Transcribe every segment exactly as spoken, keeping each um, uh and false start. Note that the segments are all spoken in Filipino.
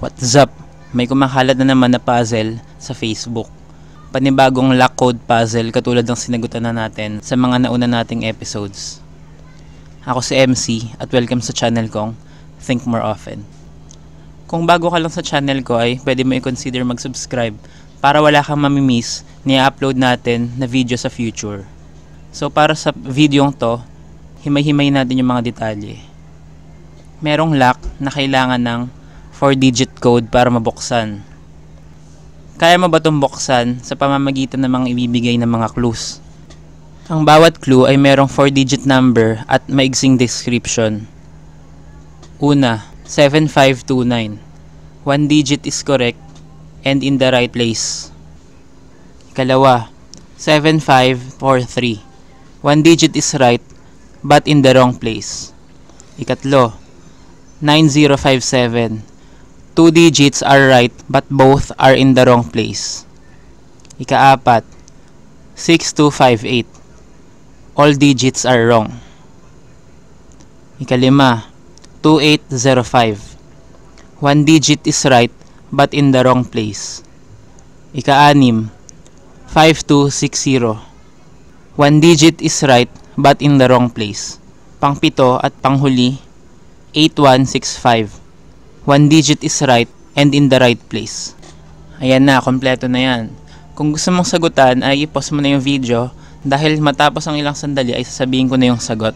What's up? May kumakalat na naman na puzzle sa Facebook. Panibagong lock code puzzle katulad ng sinagutan na natin sa mga nauna nating episodes. Ako si M C at welcome sa channel kong Think More Often. Kung bago ka lang sa channel ko ay pwede mo i-consider mag-subscribe para wala kang mamimiss ni upload natin na video sa future. So para sa videong to, himay-himay natin yung mga detalye. Merong lock na kailangan ng four digit code para mabuksan. Kaya mo ba itong buksan sa pamamagitan ng mga ibibigay ng mga clues? Ang bawat clue ay merong four digit number at maigsing description. Una, seven five two nine. One digit is correct and in the right place. Ikalawa, seven five four three. One digit is right but in the wrong place. Ikatlo, nine zero five seven. Two digits are right but both are in the wrong place. Ikaapat, six two five eight. All digits are wrong. Ikalima, two eight zero five. One digit is right but in the wrong place. Ikaanim, five two six zero. One digit is right but in the wrong place. Pangpito at panghuli, eight one six five. One digit is right and in the right place. Ayan na, kompleto na yan. Kung gusto mong sagutan ay i-pause mo na yung video dahil matapos ang ilang sandali ay sasabihin ko na yung sagot.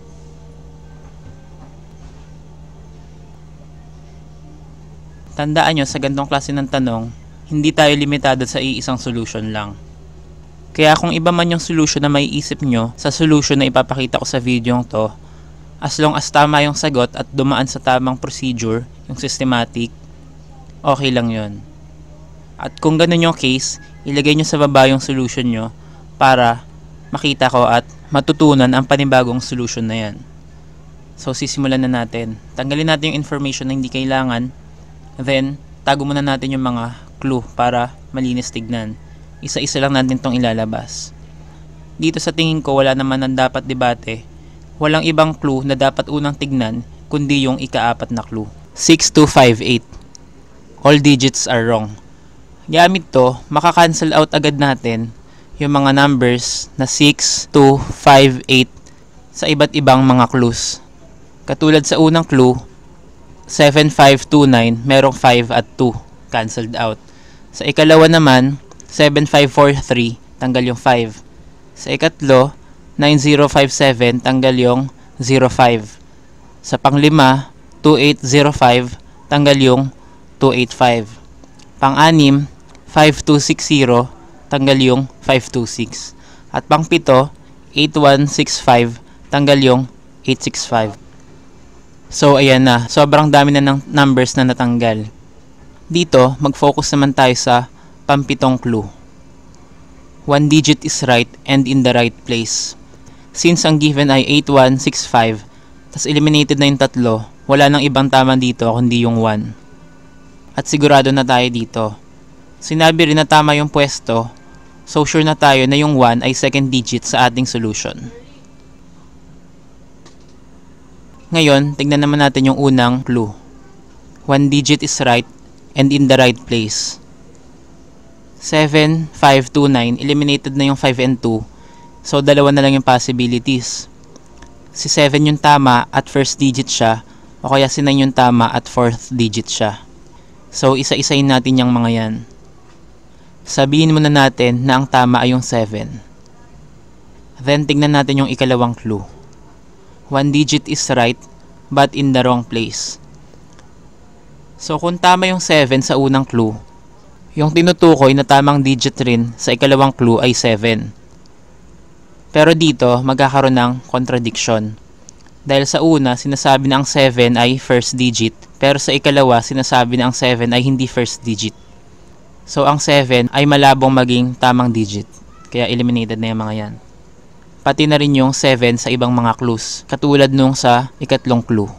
Tandaan nyo, sa gantong klase ng tanong, hindi tayo limitado sa iisang solution lang. Kaya kung iba man yung solution na may isip nyo sa solution na ipapakita ko sa video to, as long as tama yung sagot at dumaan sa tamang procedure, yung systematic, okay lang yon. At kung ganun yung case, ilagay nyo sa baba yung solution nyo para makita ko at matutunan ang panibagong solution na yan. So sisimulan na natin. Tanggalin natin yung information na hindi kailangan. Then, tago muna natin yung mga clue para malinis tignan. Isa-isa lang natin itong ilalabas. Dito sa tingin ko wala naman ang dapat debate. Walang ibang clue na dapat unang tignan kundi yung ikaapat na clue. six two five eight. All digits are wrong. Gamit to, makakancel out agad natin yung mga numbers na six, two, five, eight sa iba't ibang mga clues. Katulad sa unang clue, seven five two nine, merong five at two. Cancelled out. Sa ikalawa naman, seven five four three, tanggal yung five. Sa ikatlo, nine zero five seven, tanggal yung zero five. Sa panglima, two eight zero five, tanggal yung two eight five. Pang-anim, five two six zero, tanggal yung five two six. At pang-pito, eight one six five, tanggal yung eight six five. So ayan na, sobrang dami na ng numbers na natanggal. Dito, mag-focus naman tayo sa pampitong clue. One digit is right and in the right place. Since ang given ay eight one six five, tas eliminated na yung tatlo, wala nang ibang tama dito kundi yung one. At sigurado na tayo dito. Sinabi rin na tama yung pwesto, so sure na tayo na yung one ay second digit sa ating solution. Ngayon, tignan naman natin yung unang clue. One digit is right and in the right place. seven five two nine, eliminated na yung five and two, so dalawa na lang yung possibilities. Si seven yung tama at first digit siya, o kaya si nine yung tama at fourth digit siya. So isa-isayin natin yung mga yan. Sabihin muna natin na ang tama ay yung seven. Then tignan natin yung ikalawang clue. One digit is right but in the wrong place. So kung tama yung seven sa unang clue, yung tinutukoy na tamang digit rin sa ikalawang clue ay seven. Pero dito, magkakaroon ng contradiction. Dahil sa una, sinasabi na ang seven ay first digit, pero sa ikalawa, sinasabi na ang seven ay hindi first digit. So ang seven ay malabong maging tamang digit, kaya eliminated na yung mga yan. Pati na rin yung seven sa ibang mga clues, katulad nung sa ikatlong clue.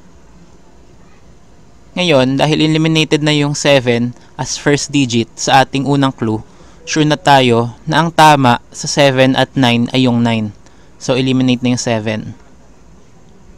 Ngayon, dahil eliminated na yung seven as first digit sa ating unang clue, sure na tayo na ang tama sa seven at nine ay yung nine. So, eliminate na yung seven.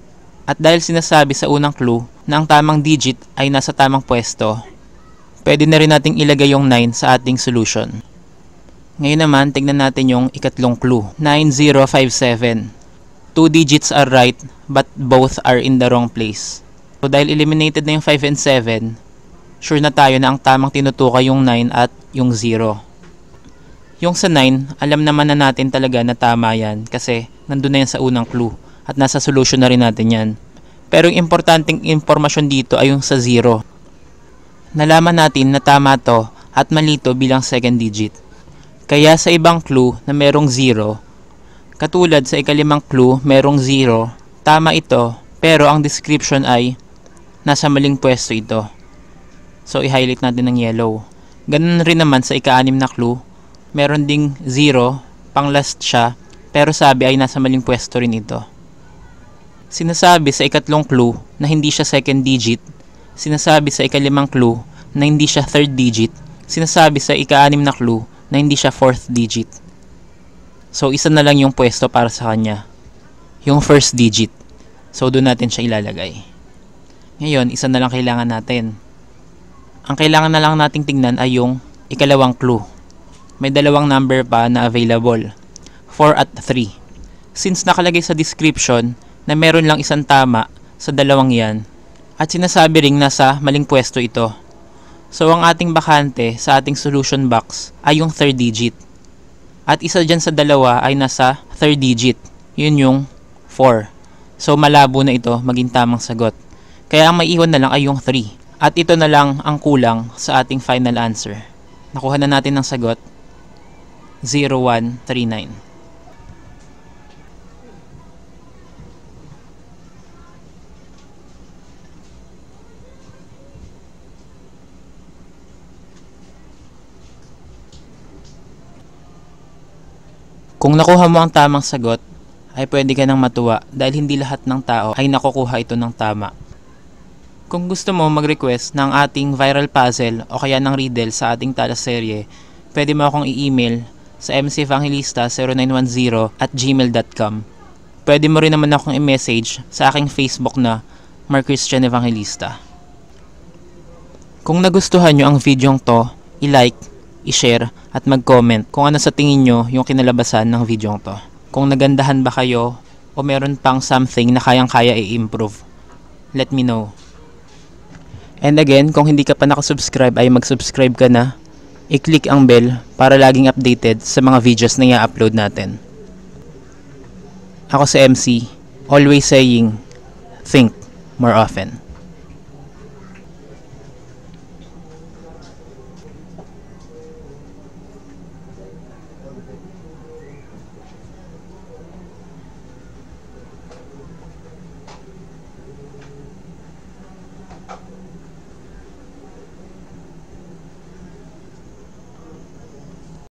At dahil sinasabi sa unang clue na ang tamang digit ay nasa tamang pwesto, pwede na rin nating ilagay yung nine sa ating solution. Ngayon naman, tignan natin yung ikatlong clue, nine zero five seven. Two digits are right, but both are in the wrong place. So dahil eliminated na yung five and seven, sure na tayo na ang tamang tinutukoy yung nine at yung zero. Yung sa nine, alam naman na natin talaga na tama yan kasi nandun na yan sa unang clue at nasa solution na rin natin yan. Pero yung importanteng impormasyon dito ay yung sa zero. Nalaman natin na tama to at mali to bilang second digit. Kaya sa ibang clue na merong zero, katulad sa ikalimang clue merong zero, tama ito pero ang description ay nasa maling pwesto ito. So i-highlight natin ng yellow. Ganun rin naman sa ika-anim na clue, meron ding zero, pang last siya, pero sabi ay nasa maling pwesto rin ito. Sinasabi sa ikatlong clue na hindi siya second digit, sinasabi sa ikalimang clue na hindi siya third digit, sinasabi sa ika-anim na clue na hindi siya fourth digit. So isa na lang yung pwesto para sa kanya, yung first digit. So doon natin siya ilalagay. Ngayon, isa na lang kailangan natin. Ang kailangan na lang nating tingnan ay yung ikalawang clue. May dalawang number pa na available, four at three. Since nakalagay sa description na meron lang isang tama sa dalawang yan, at sinasabi ring nasa maling pwesto ito. So ang ating bakante sa ating solution box ay yung third digit. At isa dyan sa dalawa ay nasa third digit. Yun yung four. So malabo na ito maging tamang sagot. Kaya ang maiiwan na lang ay yung three. At ito na lang ang kulang sa ating final answer. Nakuha na natin ng sagot, zero one three nine. Kung nakuha mo ang tamang sagot, ay pwede ka nang matuwa dahil hindi lahat ng tao ay nakukuha ito ng tama. Kung gusto mo mag-request ng ating viral puzzle o kaya ng riddle sa ating talaserye, pwede mo akong i-email sa m c evangelista zero nine one zero at gmail dot com. Pwede mo rin naman akong i-message sa aking Facebook na Mark Christian Evangelista. Kung nagustuhan nyo ang video to, i-like, i-share at mag-comment kung ano sa tingin nyo yung kinalabasan ng video to. Kung nagandahan ba kayo o meron pang something na kayang-kaya i-improve, let me know. And again, kung hindi ka pa nakasubscribe ay mag-subscribe ka na. I-click ang bell para laging updated sa mga videos na i-upload natin. Ako si M C, always saying, think more often.